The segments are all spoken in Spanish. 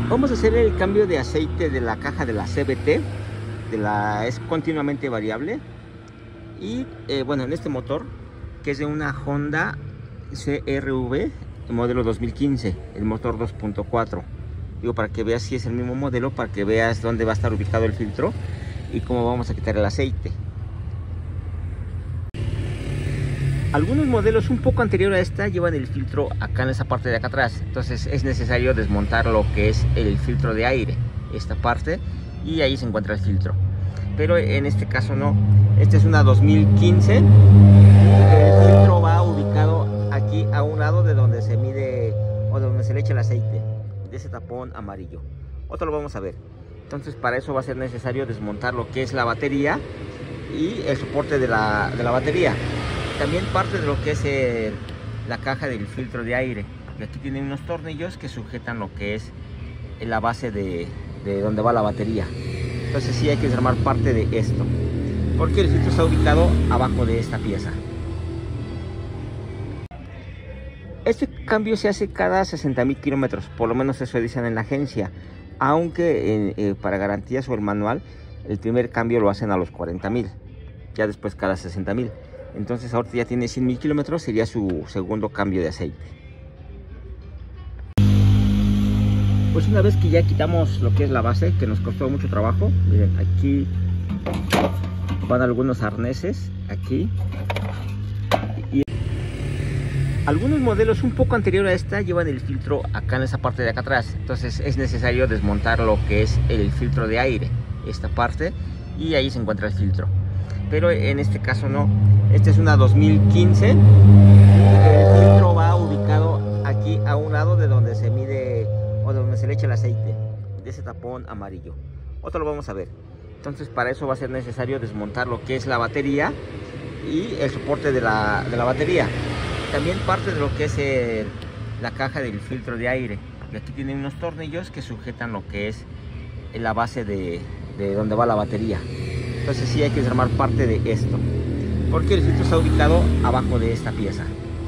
Vamos a hacer el cambio de aceite de la caja de la CVT, es continuamente variable. Y bueno, en este motor, que es de una Honda CR-V modelo 2015, el motor 2.4. Digo, para que veas si es el mismo modelo, para que veas dónde va a estar ubicado el filtro y cómo vamos a quitar el aceite. Algunos modelos un poco anterior a esta llevan el filtro acá en esa parte de acá atrás. Entonces es necesario desmontar lo que es el filtro de aire, esta parte, y ahí se encuentra el filtro. Pero en este caso no. Esta es una 2015. El filtro va ubicado aquí a un lado de donde se mide o de donde se le echa el aceite, de ese tapón amarillo. Otro lo vamos a ver. Entonces para eso va a ser necesario desmontar lo que es la batería y el soporte de la batería. También parte de lo que es la caja del filtro de aire. Y aquí tiene unos tornillos que sujetan lo que es la base de donde va la batería. Entonces sí hay que desarmar parte de esto, porque el filtro está ubicado abajo de esta pieza. Este cambio se hace cada 60.000 kilómetros, por lo menos eso dicen en la agencia. Aunque para garantías o el manual, el primer cambio lo hacen a los 40.000, ya después cada 60.000. Entonces ahorita ya tiene 100.000 kilómetros, sería su segundo cambio de aceite. Pues una vez que ya quitamos lo que es la base, que nos costó mucho trabajo, miren, aquí van algunos arneses, aquí. Y algunos modelos un poco anterior a esta llevan el filtro acá en esa parte de acá atrás. Entonces es necesario desmontar lo que es el filtro de aire, esta parte, y ahí se encuentra el filtro. Pero en este caso no. Esta es una 2015. El filtro va ubicado aquí a un lado de donde se mide o de donde se le echa el aceite, de ese tapón amarillo. Otro lo vamos a ver. Entonces para eso va a ser necesario desmontar lo que es la batería y el soporte de la batería. También parte de lo que es la caja del filtro de aire. Y aquí tiene unos tornillos que sujetan lo que es la base de donde va la batería. Entonces sí hay que desarmar parte de esto, porque el filtro está ubicado abajo de esta pieza.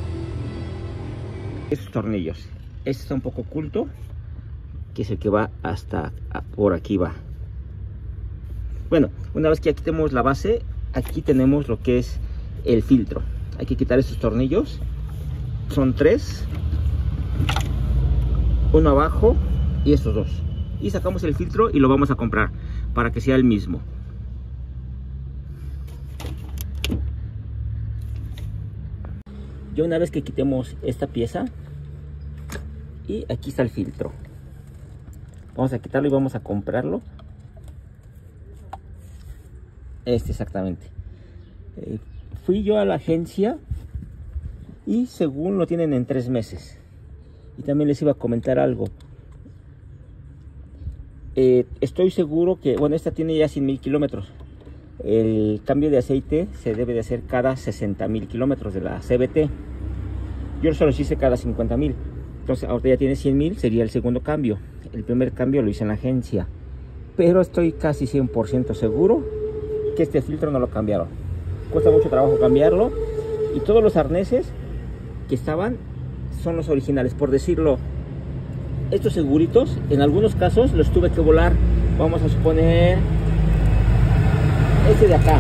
Estos tornillos, este está un poco oculto, que es el que va hasta por aquí va. Bueno, una vez que ya quitemos la base, aquí tenemos lo que es el filtro. Hay que quitar estos tornillos, son 3, uno abajo y estos 2, y sacamos el filtro y lo vamos a comprar para que sea el mismo. Ya una vez que quitemos esta pieza, y aquí está el filtro, vamos a quitarlo y vamos a comprarlo. Exactamente. Fui yo a la agencia y según lo tienen en 3 meses. Y también les iba a comentar algo. Estoy seguro que, bueno, esta tiene ya 100.000 kilómetros. El cambio de aceite se debe de hacer cada 60.000 kilómetros de la CVT. Yo solo hice cada 50.000. Entonces ahorita ya tiene 100.000, sería el segundo cambio. El primer cambio lo hice en la agencia, pero estoy casi 100% seguro que este filtro no lo cambiaron. Cuesta mucho trabajo cambiarlo, y todos los arneses que estaban son los originales, por decirlo. Estos seguritos en algunos casos los tuve que volar. Vamos a suponer este de acá.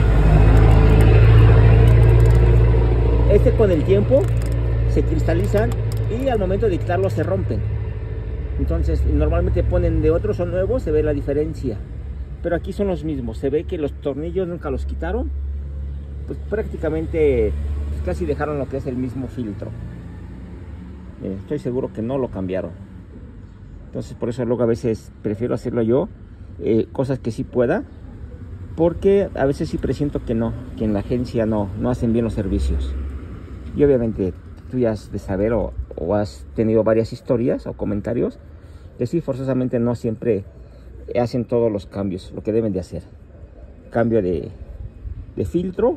Este con el tiempo se cristalizan y al momento de quitarlo se rompen. Entonces normalmente ponen de otros, son nuevos, se ve la diferencia. Pero aquí son los mismos, se ve que los tornillos nunca los quitaron. Pues prácticamente pues casi dejaron lo que es el mismo filtro. Estoy seguro que no lo cambiaron. Entonces por eso luego a veces prefiero hacerlo yo, cosas que sí pueda, porque a veces sí presiento que no, que en la agencia no hacen bien los servicios. Y obviamente tú ya has de saber o has tenido varias historias o comentarios que sí, forzosamente no siempre hacen todos los cambios, lo que deben de hacer. Cambio de filtro.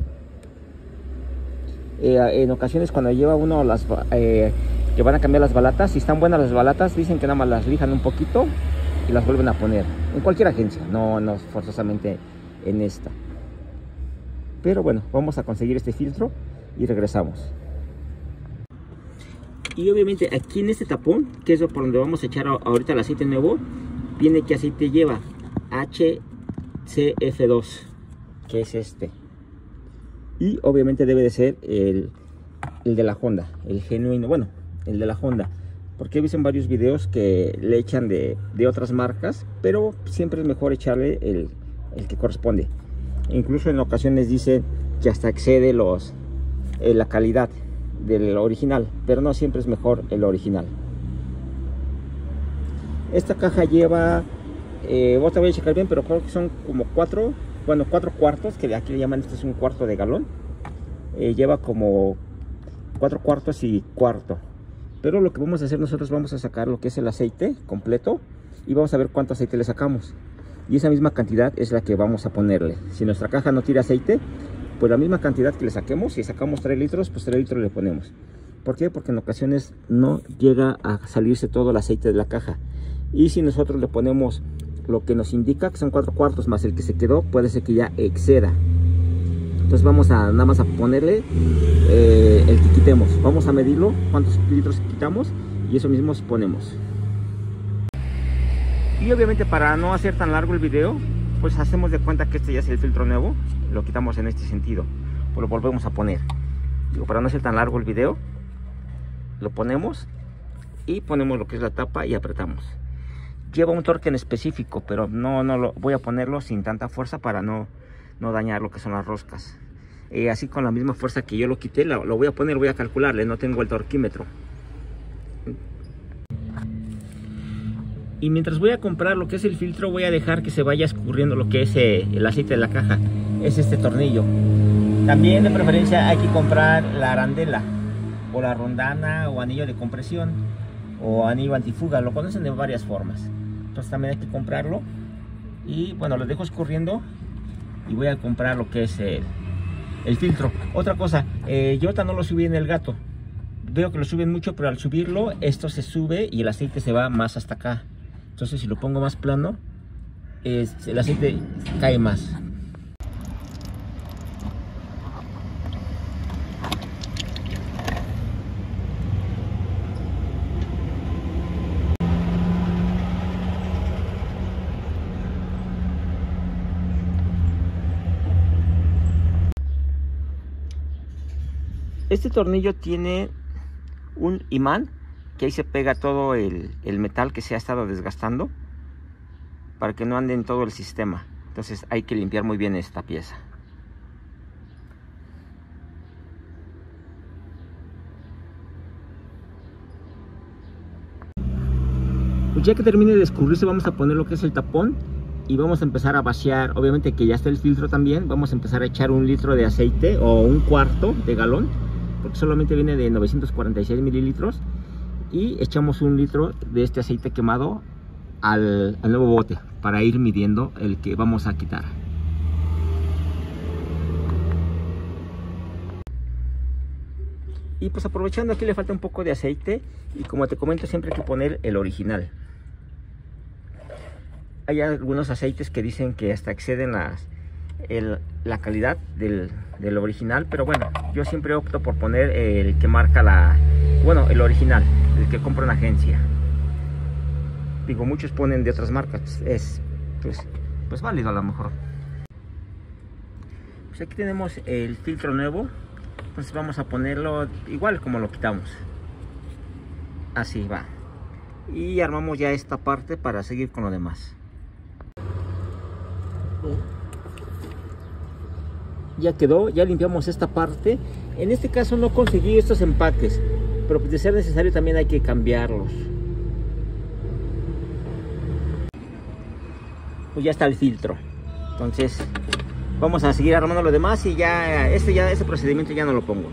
En ocasiones cuando lleva uno que van a cambiar las balatas, si están buenas las balatas, dicen que nada más las lijan un poquito y las vuelven a poner. En cualquier agencia, no forzosamente en esta. Pero bueno, vamos a conseguir este filtro y regresamos. Y obviamente aquí en este tapón, que es por donde vamos a echar ahorita el aceite nuevo, viene qué aceite lleva. HCF2, que es este. Y obviamente debe de ser el de la Honda, el genuino, bueno, el de la Honda. Porque he visto en varios videos que le echan de otras marcas, pero siempre es mejor echarle el que corresponde. Incluso en ocasiones dice que hasta excede la calidad del original, pero no, siempre es mejor el original. Esta caja lleva, otra voy a checar bien, pero creo que son como 4 cuartos, que aquí le llaman, este es un cuarto de galón. Lleva como 4 cuartos y cuarto. Pero lo que vamos a hacer nosotros, vamos a sacar lo que es el aceite completo y vamos a ver cuánto aceite le sacamos. Y esa misma cantidad es la que vamos a ponerle. Si nuestra caja no tira aceite, pues la misma cantidad que le saquemos, si sacamos 3 litros, pues 3 litros le ponemos. ¿Por qué? Porque en ocasiones no llega a salirse todo el aceite de la caja. Y si nosotros le ponemos lo que nos indica, que son 4 cuartos más el que se quedó, puede ser que ya exceda. Entonces vamos a nada más a ponerle el que quitemos. Vamos a medirlo, cuántos litros quitamos, y eso mismo ponemos. Y obviamente, para no hacer tan largo el video, pues hacemos de cuenta que este ya es el filtro nuevo. Lo quitamos en este sentido, pues lo volvemos a poner. Digo, para no hacer tan largo el video, lo ponemos y ponemos lo que es la tapa y apretamos. Lleva un torque en específico, pero no lo voy a ponerlo sin tanta fuerza para no dañar lo que son las roscas. Así, con la misma fuerza que yo lo quité, lo voy a poner, voy a calcularle, no tengo el torquímetro. Y mientras voy a comprar lo que es el filtro, voy a dejar que se vaya escurriendo lo que es el aceite de la caja. Es este tornillo. También de preferencia hay que comprar la arandela, o la rondana, o anillo de compresión, o anillo antifuga. Lo conocen de varias formas. Entonces también hay que comprarlo. Y bueno, lo dejo escurriendo y voy a comprar lo que es el filtro. Otra cosa, yo ahorita no lo subí en el Gato. Veo que lo suben mucho, pero al subirlo esto se sube y el aceite se va más hasta acá. Entonces, si lo pongo más plano, el aceite cae más. Este tornillo tiene un imán que ahí se pega todo el metal que se ha estado desgastando, para que no ande en todo el sistema. Entonces hay que limpiar muy bien esta pieza. Pues ya que termine de escurrirse, vamos a poner lo que es el tapón y vamos a empezar a vaciar. Obviamente que ya está el filtro también. Vamos a empezar a echar 1 litro de aceite, o 1 cuarto de galón, porque solamente viene de 946 mililitros. Y echamos 1 litro de este aceite quemado al nuevo bote, para ir midiendo el que vamos a quitar. Y pues aprovechando, aquí le falta un poco de aceite, y como te comento, siempre hay que poner el original. Hay algunos aceites que dicen que hasta exceden la calidad del original, pero bueno, yo siempre opto por poner el que marca el original, el que compro en agencia. Digo, muchos ponen de otras marcas, es pues válido a lo mejor. Pues aquí tenemos el filtro nuevo, entonces vamos a ponerlo igual como lo quitamos. Así va. Y armamos ya esta parte para seguir con lo demás. Ya quedó, ya limpiamos esta parte. En este caso no conseguí estos empaques, pero pues de ser necesario también hay que cambiarlos. Pues ya está el filtro. Entonces vamos a seguir armando lo demás, y ya ese procedimiento ya no lo pongo.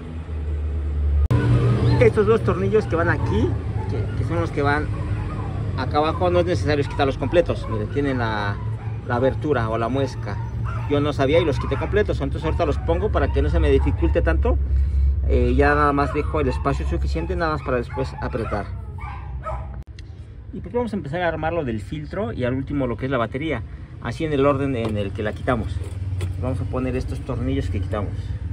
Estos 2 tornillos que van aquí, que son los que van acá abajo, no es necesario quitarlos completos. Miren, tienen la abertura o la muesca. Yo no sabía y los quité completos, entonces ahorita los pongo para que no se me dificulte tanto. Ya nada más dejo el espacio suficiente, nada más para después apretar. Y pues vamos a empezar a armar lo del filtro, y al último lo que es la batería, así en el orden en el que la quitamos. Vamos a poner estos tornillos que quitamos,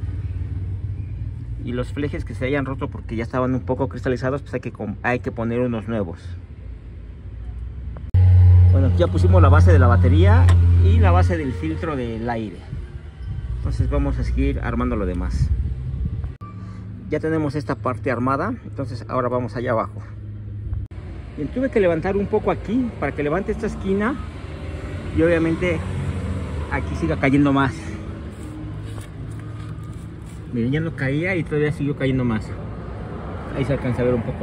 y los flejes que se hayan roto porque ya estaban un poco cristalizados, pues hay que poner unos nuevos. Bueno, ya pusimos la base de la batería y la base del filtro del aire. Entonces vamos a seguir armando lo demás. Ya tenemos esta parte armada, entonces ahora vamos allá abajo. Bien, tuve que levantar un poco aquí para que levante esta esquina y obviamente aquí siga cayendo más. Miren, ya no caía y todavía siguió cayendo más. Ahí se alcanza a ver un poco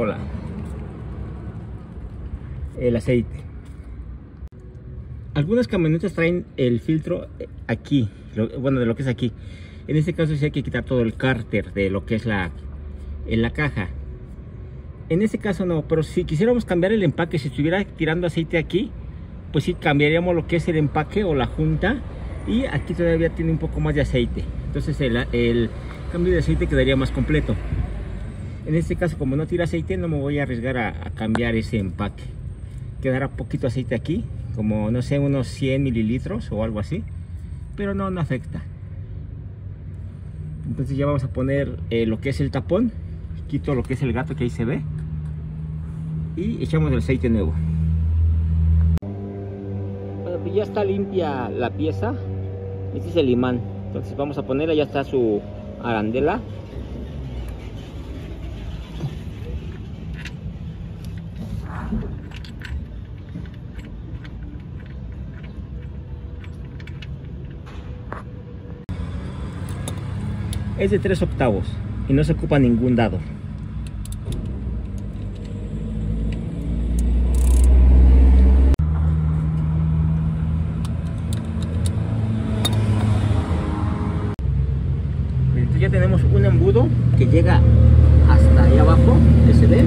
el aceite. Algunas camionetas traen el filtro aquí, bueno, de lo que es aquí. En este caso sí hay que quitar todo el cárter de lo que es en la caja. En este caso no, pero si quisiéramos cambiar el empaque, si estuviera tirando aceite aquí, pues sí cambiaríamos lo que es el empaque o la junta, y aquí todavía tiene un poco más de aceite. Entonces el cambio de aceite quedaría más completo. En este caso, como no tira aceite, no me voy a arriesgar a cambiar ese empaque. Quedará poquito aceite aquí, como no sé, unos 100 mililitros o algo así, pero no afecta. Entonces ya vamos a poner lo que es el tapón. Quito lo que es el gato que ahí se ve y echamos el aceite nuevo. Bueno, pues ya está limpia la pieza. Este es el imán, entonces vamos a ponerla, ya está su arandela. Es de 3/8 y no se ocupa ningún dado. Entonces ya tenemos un embudo que llega hasta ahí abajo, ese ve,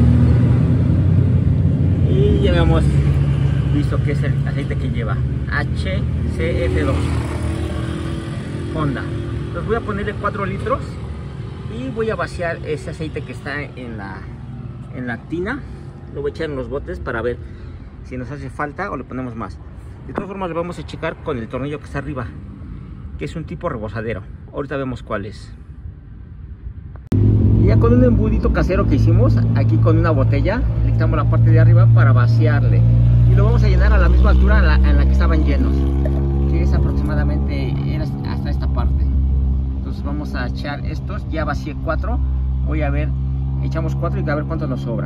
y ya hemos visto que es el aceite que lleva HCF2 Honda. Entonces voy a ponerle 4 litros y voy a vaciar ese aceite que está en la tina. Lo voy a echar en los botes para ver si nos hace falta o le ponemos más. De todas formas lo vamos a checar con el tornillo que está arriba, que es un tipo rebosadero. Ahorita vemos cuál es. Y ya con un embudito casero que hicimos aquí con una botella, le quitamos la parte de arriba para vaciarle. Y lo vamos a llenar a la misma altura en la que estaban llenos, que es aproximadamente hasta esta parte. Entonces vamos a echar estos, ya vacié 4, voy a ver, echamos 4 y a ver cuánto nos sobra.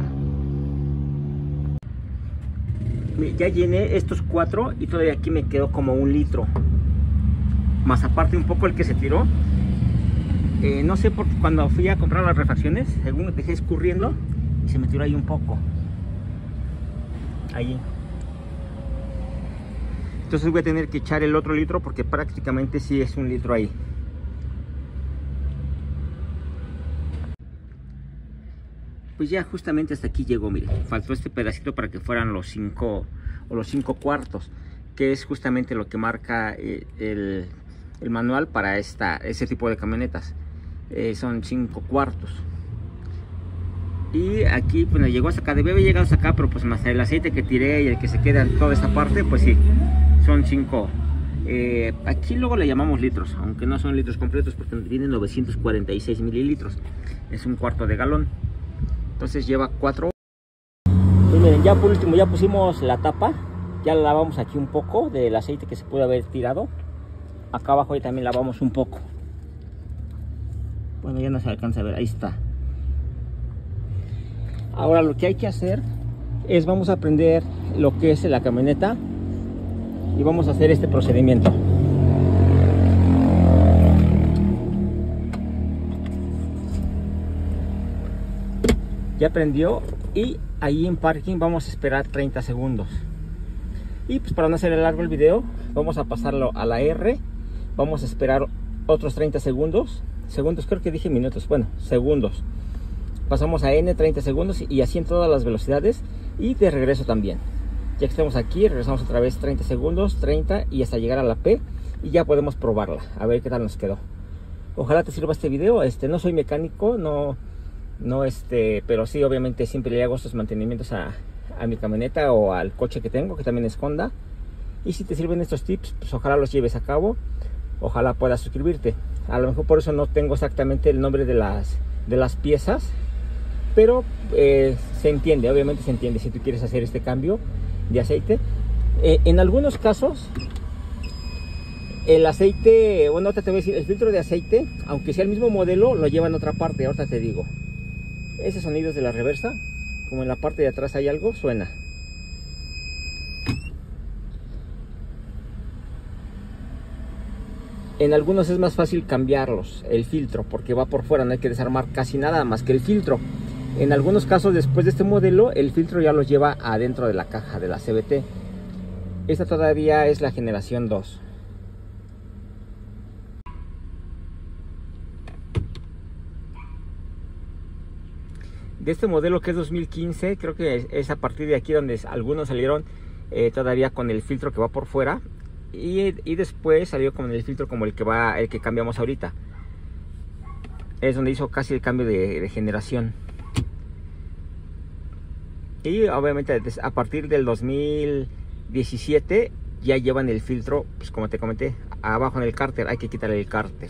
Ya llené estos 4 y todavía aquí me quedó como 1 litro, más aparte un poco el que se tiró. No sé, porque cuando fui a comprar las refacciones, según dejé escurriendo y se me tiró ahí un poco, ahí. Entonces voy a tener que echar el otro litro porque prácticamente sí es 1 litro ahí. Pues ya justamente hasta aquí llegó, miren, faltó este pedacito para que fueran los 5 o los 5/4, que es justamente lo que marca el manual para ese tipo de camionetas. Son 5/4. Y aquí, bueno, llegó hasta acá, debe haber llegado hasta acá, pero pues más el aceite que tiré y el que se queda en toda esta parte, pues sí, son 5. Aquí luego le llamamos litros, aunque no son litros completos porque tienen 946 mililitros, es 1/4 de galón. Entonces lleva 4. Pues miren, ya por último ya pusimos la tapa, ya la lavamos aquí un poco del aceite que se puede haber tirado. Acá abajo ya también lavamos un poco. Bueno, ya no se alcanza a ver, ahí está. Ahora lo que hay que hacer es, vamos a prender lo que es la camioneta y vamos a hacer este procedimiento. Ya prendió y ahí en parking vamos a esperar 30 segundos. Y pues para no hacer largo el video, vamos a pasarlo a la R. Vamos a esperar otros 30 segundos. Creo que dije minutos, bueno, segundos. Pasamos a N, 30 segundos y así en todas las velocidades. Y de regreso también. Ya que estamos aquí, regresamos otra vez 30 segundos, 30 y hasta llegar a la P. Y ya podemos probarla, a ver qué tal nos quedó. Ojalá te sirva este video. No soy mecánico, pero sí, obviamente siempre le hago estos mantenimientos a mi camioneta o al coche que tengo, que también es Honda. Y si te sirven estos tips, pues ojalá los lleves a cabo. Ojalá puedas suscribirte. A lo mejor por eso no tengo exactamente el nombre de las piezas, pero se entiende, obviamente se entiende si tú quieres hacer este cambio de aceite. En algunos casos, el aceite, bueno, ahorita te voy a decir, el filtro de aceite, aunque sea el mismo modelo, lo lleva en otra parte, ahorita te digo. Ese sonido es de la reversa, como en la parte de atrás hay algo, suena. En algunos es más fácil cambiarlos, el filtro, porque va por fuera, no hay que desarmar casi nada más que el filtro. En algunos casos, después de este modelo, el filtro ya los lleva adentro de la caja de la CVT. Esta todavía es la generación 2. De este modelo que es 2015, creo que es a partir de aquí donde algunos salieron todavía con el filtro que va por fuera. Y después salió con el filtro como el que cambiamos ahorita. Es donde hizo casi el cambio de generación. Y obviamente a partir del 2017 ya llevan el filtro, pues como te comenté, abajo en el cárter. Hay que quitarle el cárter.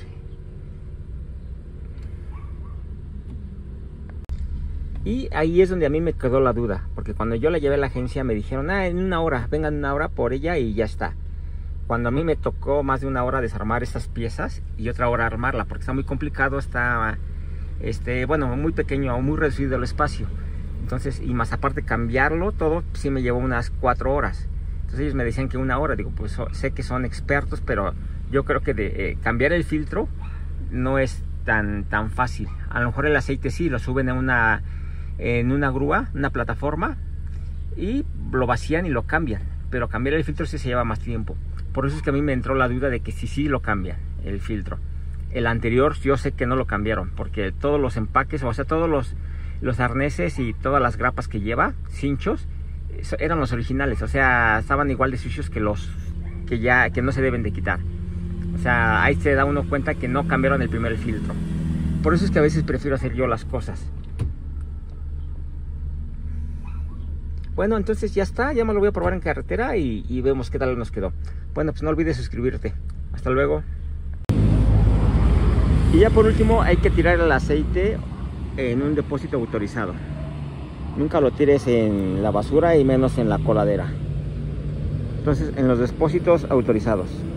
Y ahí es donde a mí me quedó la duda, porque cuando yo la llevé a la agencia me dijeron, en una hora, vengan una hora por ella y ya está. Cuando a mí me tocó más de una hora desarmar estas piezas y otra hora armarla, porque está muy complicado, está bueno, muy pequeño o muy reducido el espacio. Entonces, y más aparte cambiarlo todo, sí me llevó unas 4 horas. Entonces ellos me decían que una hora. Digo, pues sé que son expertos, pero yo creo que cambiar el filtro no es tan fácil. A lo mejor el aceite sí, lo suben en una grúa, una plataforma, y lo vacían y lo cambian. Pero cambiar el filtro sí se lleva más tiempo. Por eso es que a mí me entró la duda de que sí lo cambian el filtro. El anterior yo sé que no lo cambiaron, porque todos los empaques, o sea, todos los arneses y todas las grapas que lleva, cinchos, eran los originales. O sea, estaban igual de sucios que los que no se deben de quitar. O sea, ahí se da uno cuenta que no cambiaron el primer filtro. Por eso es que a veces prefiero hacer yo las cosas. Bueno, entonces ya está, ya me lo voy a probar en carretera y vemos qué tal nos quedó. Bueno, pues no olvides suscribirte. Hasta luego. Y ya por último hay que tirar el aceite en un depósito autorizado. Nunca lo tires en la basura y menos en la coladera. Entonces en los depósitos autorizados.